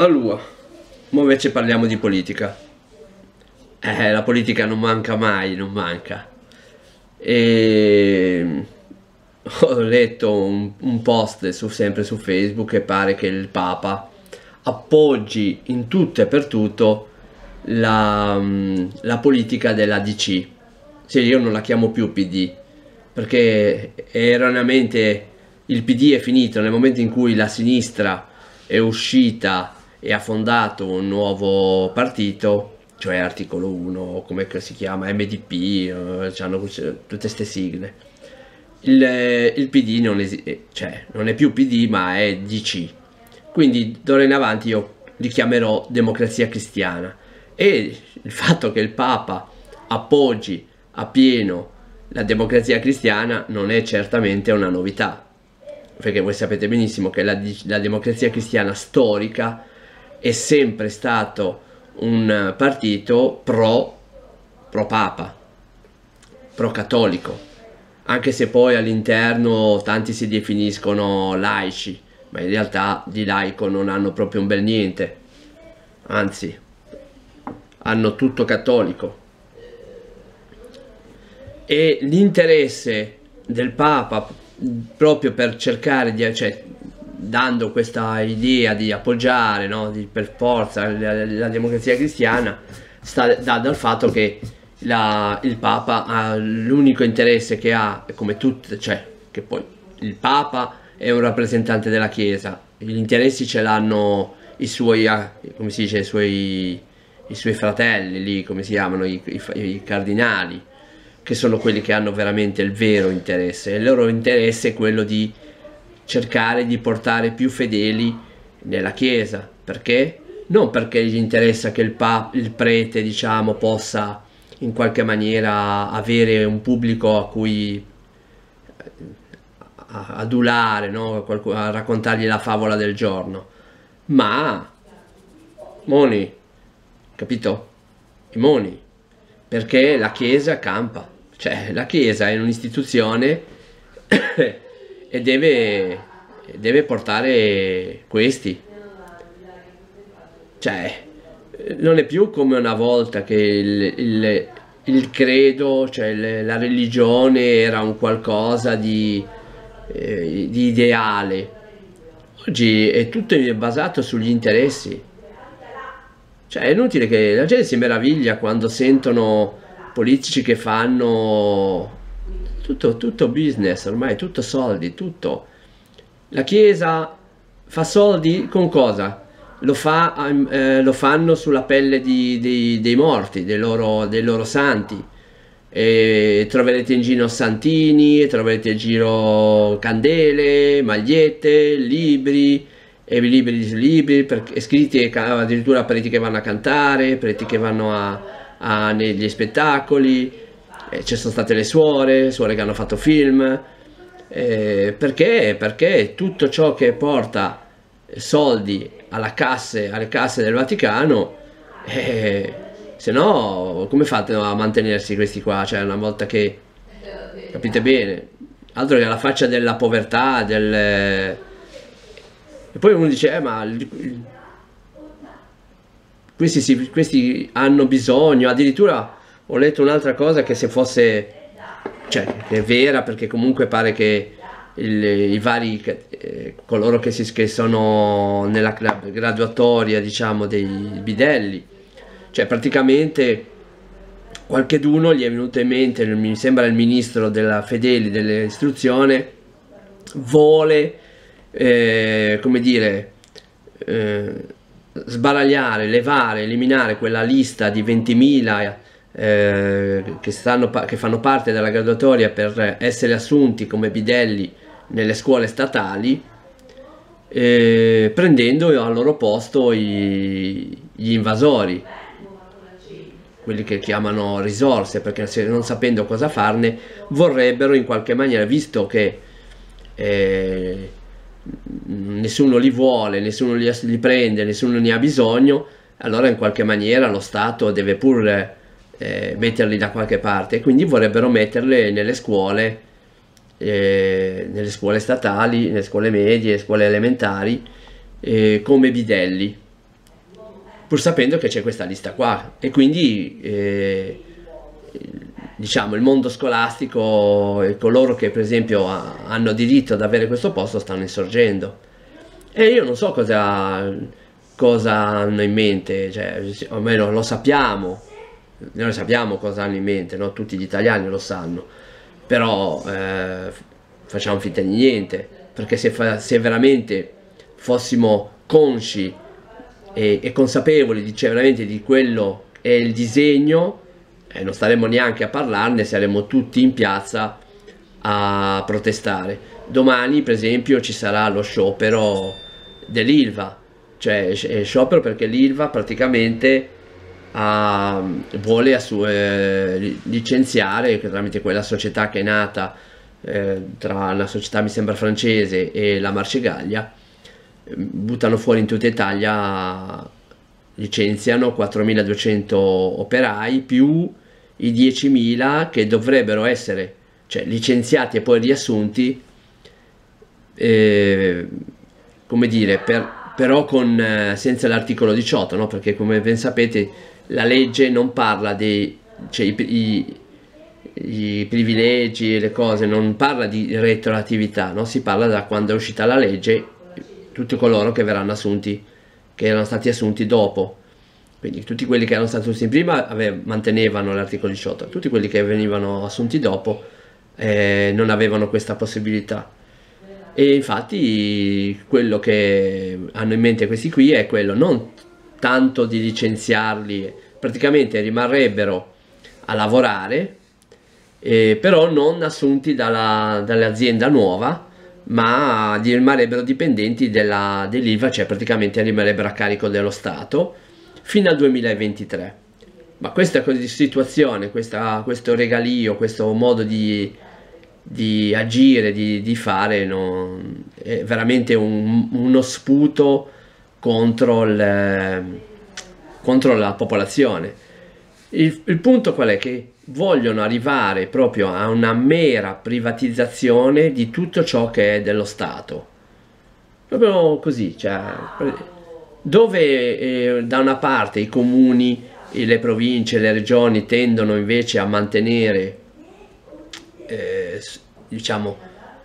Allora, ora invece parliamo di politica. La politica non manca mai, non manca. E ho letto un post sempre su Facebook e pare che il Papa appoggi in tutto e per tutto la politica della DC. Sì, io non la chiamo più PD, perché erroneamente il PD è finito nel momento in cui la sinistra è uscita e ha fondato un nuovo partito, cioè Articolo 1, come si chiama, MDP, hanno tutte queste sigle. Il PD cioè, non è più PD ma è DC, quindi d'ora in avanti io li chiamerò Democrazia Cristiana, e il fatto che il Papa appoggi a pieno la Democrazia Cristiana non è certamente una novità, perché voi sapete benissimo che la Democrazia Cristiana storica è sempre stato un partito pro Papa, pro cattolico, anche se poi all'interno tanti si definiscono laici, ma in realtà di laico non hanno proprio un bel niente, anzi hanno tutto cattolico. E l'interesse del Papa, proprio per cercare di, cioè, dando questa idea di appoggiare, no, per forza la Democrazia Cristiana, sta dal fatto che il Papa ha l'unico interesse che ha, come tutti, cioè che poi il Papa è un rappresentante della Chiesa, gli interessi ce l'hanno i suoi, come si dice, i suoi fratelli lì, come si chiamano, i cardinali, che sono quelli che hanno veramente il vero interesse. Il loro interesse è quello di cercare di portare più fedeli nella Chiesa. Perché? Non perché gli interessa che il prete, diciamo, possa in qualche maniera avere un pubblico a cui adulare, no? A raccontargli la favola del giorno, ma moni, capito? I moni, perché la Chiesa campa, cioè la Chiesa è un'istituzione e deve portare questi, cioè non è più come una volta che il credo, cioè la religione era un qualcosa di ideale. Oggi è tutto basato sugli interessi. Cioè è inutile che la gente si meraviglia quando sentono politici che fanno tutto business, ormai tutto soldi, tutto. La Chiesa fa soldi con cosa? Lo fanno sulla pelle dei morti, dei loro santi. E troverete in giro santini, troverete in giro candele, magliette, libri, e libri scritti, addirittura preti che vanno a cantare, preti che vanno negli spettacoli, ci sono state le suore che hanno fatto film, perché tutto ciò che porta soldi alle casse del Vaticano, se no come fate a mantenersi questi qua? Cioè una volta che, capite bene, altro che la faccia della povertà, e poi uno dice ma questi hanno bisogno. Addirittura ho letto un'altra cosa, che se fosse, cioè che è vera, perché comunque pare che i vari coloro che sono nella graduatoria, diciamo, dei bidelli, cioè praticamente qualcheduno gli è venuto in mente, mi sembra il ministro della Fedeli dell'istruzione vuole come dire, sbaragliare, levare, eliminare quella lista di 20.000 che fanno parte della graduatoria per essere assunti come bidelli nelle scuole statali, prendendo al loro posto gli invasori, quelli che chiamano risorse, perché non sapendo cosa farne vorrebbero in qualche maniera, visto che nessuno li vuole, nessuno li prende, nessuno ne ha bisogno, allora in qualche maniera lo Stato deve pur metterli da qualche parte, e quindi vorrebbero metterle nelle scuole statali, nelle scuole medie, scuole elementari, come bidelli. pur sapendo che c'è questa lista qua, e quindi diciamo il mondo scolastico e coloro che per esempio hanno diritto ad avere questo posto stanno insorgendo, e io non so cosa hanno in mente, cioè, o almeno lo sappiamo, noi sappiamo cosa hanno in mente, no? Tutti gli italiani lo sanno, però facciamo finta di niente, perché se veramente fossimo consci e consapevoli cioè, veramente di quello è il disegno, non staremmo neanche a parlarne, saremmo tutti in piazza a protestare. Domani per esempio ci sarà lo sciopero dell'Ilva, cioè sciopero perché l'Ilva praticamente vuole licenziare tramite quella società che è nata tra una società mi sembra francese e la Marcegaglia, buttano fuori in tutta Italia, licenziano 4.200 operai più i 10.000 che dovrebbero essere, cioè, licenziati e poi riassunti, come dire, però senza l'articolo 18, no? Perché come ben sapete la legge non parla dei, cioè, i privilegi e le cose, non parla di retroattività, no? Si parla da quando è uscita la legge, tutti coloro che verranno assunti, che erano stati assunti dopo. Quindi tutti quelli che erano stati assunti prima mantenevano l'articolo 18, tutti quelli che venivano assunti dopo non avevano questa possibilità. E infatti quello che hanno in mente questi qui è quello non tanto di licenziarli, praticamente rimarrebbero a lavorare, però non assunti dall'azienda nuova, ma rimarrebbero dipendenti dell'Ilva, cioè praticamente rimarrebbero a carico dello Stato fino al 2023. Ma questa situazione, questo regalio, questo modo di agire, di fare, è veramente uno sputo contro la popolazione. Il punto qual è? Che vogliono arrivare proprio a una mera privatizzazione di tutto ciò che è dello Stato, proprio così, cioè, dove da una parte i comuni, le province, le regioni tendono invece a mantenere diciamo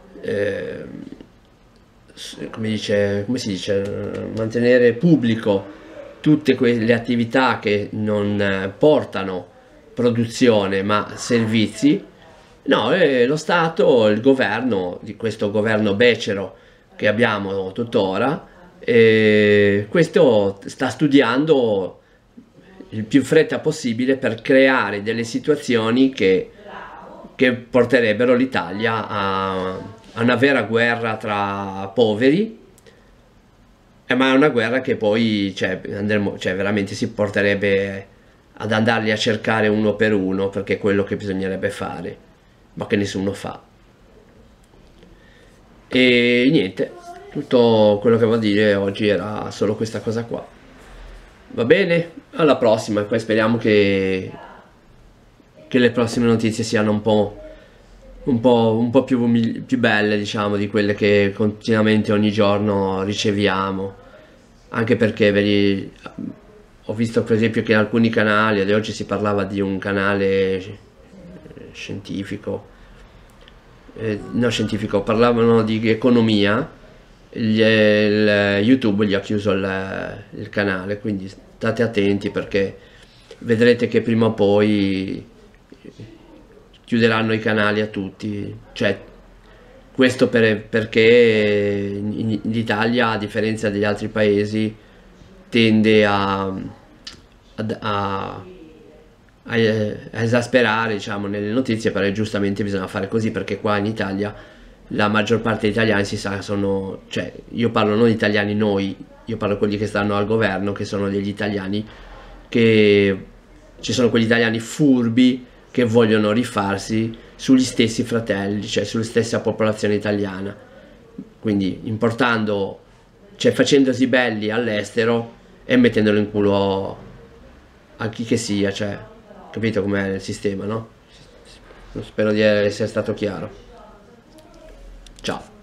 come si dice, mantenere pubblico tutte quelle attività che non portano produzione ma servizi. No, lo Stato, il governo, di questo governo becero che abbiamo tuttora, questo sta studiando il più in fretta possibile per creare delle situazioni che porterebbero l'Italia a una vera guerra tra poveri, ma è una guerra che poi cioè, veramente si porterebbe ad andarli a cercare uno per uno, perché è quello che bisognerebbe fare, ma che nessuno fa. E niente, tutto quello che volevo dire oggi era solo questa cosa qua. Va bene? Alla prossima, e poi speriamo che le prossime notizie siano un po' più belle, diciamo, di quelle che continuamente ogni giorno riceviamo, anche perché ho visto per esempio che in alcuni canali, ad oggi si parlava di un canale scientifico, no scientifico, parlavano di economia, YouTube gli ha chiuso il canale, quindi state attenti perché vedrete che prima o poi chiuderanno i canali a tutti, cioè questo perché l'Italia, a differenza degli altri paesi, tende a esasperare, diciamo, nelle notizie, perché giustamente bisogna fare così, perché qua in Italia la maggior parte degli italiani si sa sono, cioè io parlo non di italiani noi, io parlo di quelli che stanno al governo, che sono degli italiani, che ci sono quegli italiani furbi che vogliono rifarsi sugli stessi fratelli, cioè sulla stessa popolazione italiana, quindi importando, cioè facendosi belli all'estero e mettendolo in culo a chi che sia, cioè, capito com'è il sistema, no? Spero di essere stato chiaro. Ciao.